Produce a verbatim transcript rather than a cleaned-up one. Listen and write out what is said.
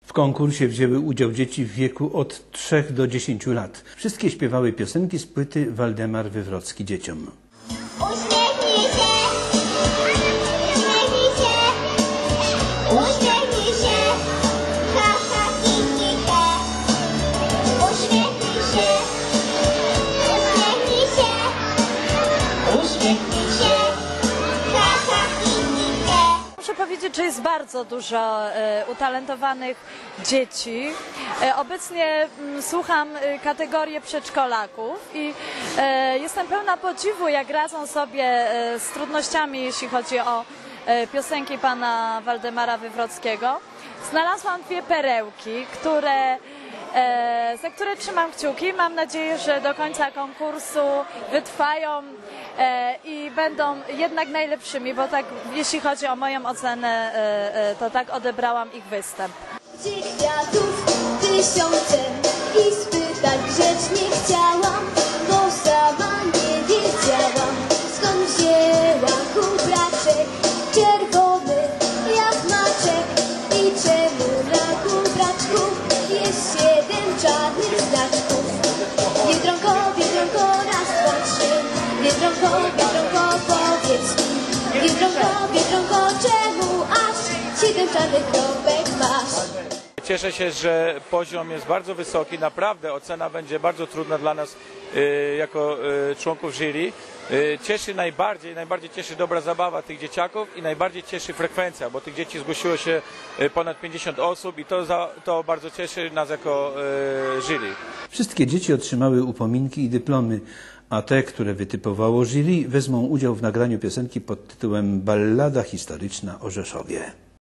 W konkursie wzięły udział dzieci w wieku od trzech do dziesięciu lat. Wszystkie śpiewały piosenki z płyty Waldemar Wywrocki dzieciom. Uśmiechnij się, uśmiechnij się, uśmiechnij się, ha, ha, hi, hi, he. Uśmiechnij się, uśmiechnij się, uśmiechnij się, ha, ha, hi, hi, he. Muszę powiedzieć, że jest bardzo dużo e, utalentowanych dzieci. E, obecnie m, słucham e, kategorię przedszkolaków i e, jestem pełna podziwu, jak radzą sobie e, z trudnościami, jeśli chodzi o e, piosenki pana Waldemara Wywrockiego. Znalazłam dwie perełki, które E, za które trzymam kciuki. Mam nadzieję, że do końca konkursu wytrwają e, i będą jednak najlepszymi, bo tak, jeśli chodzi o moją ocenę, e, e, to tak odebrałam ich występ. Gdzie kwiatów tysiące i spytać grzecznie chciałam, bo sama nie wiedziałam, skąd wzięła kubraczek czerwony jak maczek i czemu na kubraczku jest siedem czarnych znaczków. Biedronko, Biedronko, raz, dwa, trzy. Biedronko, Biedronko, powiedz mi. Biedronko, Biedronko, czemu aż siedem czarnych kropek masz? Cieszę się, że poziom jest bardzo wysoki, naprawdę ocena będzie bardzo trudna dla nas y, jako y, członków jury. Y, cieszy najbardziej, najbardziej cieszy dobra zabawa tych dzieciaków i najbardziej cieszy frekwencja, bo tych dzieci zgłosiło się y, ponad pięćdziesiąt osób i to, za, to bardzo cieszy nas jako y, jury. Wszystkie dzieci otrzymały upominki i dyplomy, a te, które wytypowało jury, wezmą udział w nagraniu piosenki pod tytułem Ballada historyczna o Rzeszowie.